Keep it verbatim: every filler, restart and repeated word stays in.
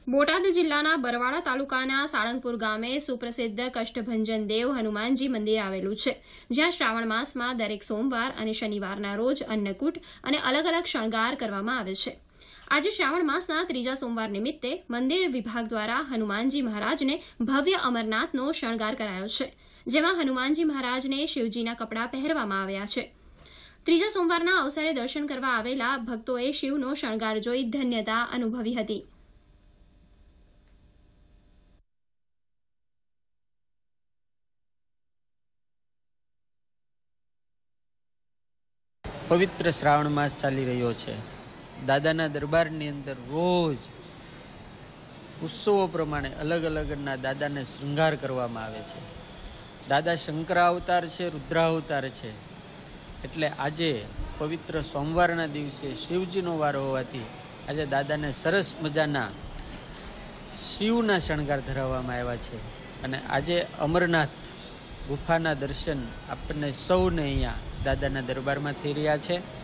બોટાદ જિલ્લાના બરવાડા તાલુકાના સાળંગપુર ગામે સુપ્રસિદ્ધ કષ્ટભંજન દેવ હનુમાનજી મંદિર આવેલું છે, જ્યાં શ્રાવણ માસમાં દરેક સોમવાર અને શનિવારના રોજ અન્નકૂટ અને અલગ અલગ શણગાર કરવામાં આવે છે। આજે શ્રાવણ માસના ત્રીજા સોમવાર નિમિત્તે મંદિર વિભાગ દ્વારા હનુમાનજી મહારાજને ભવ્ય અમરનાથનો શણગાર કરાયો છે, જેમાં હનુમાનજી મહારાજને શિવજીના કપડાં પહેરવામાં આવ્યા છે। ત્રીજા સોમવારના અવસરે દર્શન કરવા આવેલા ભક્તોએ શિવનો શણગાર જોઈ ધન્યતા અનુભવી હતી। पवित्र श्रावण मास चाली रह्यो छे। दादाना दरबारनी अंदर रोज उत्सवों प्रमाणे अलग अलग ना दादाने श्रृंगार करवामां आवे छे। दादा शंकरावतार छे, रुद्रावतार छे, एटले आजे पवित्र सोमवारना दिवसे शिवजीनो वारो होवाथी आजे दादाने सरस मजाना शिवना शणगार धराववामां आव्या छे अने आजे अमरनाथ गुफाना दर्शन आपने सौने अहींया दादाना दरबार में थई रह्या छे।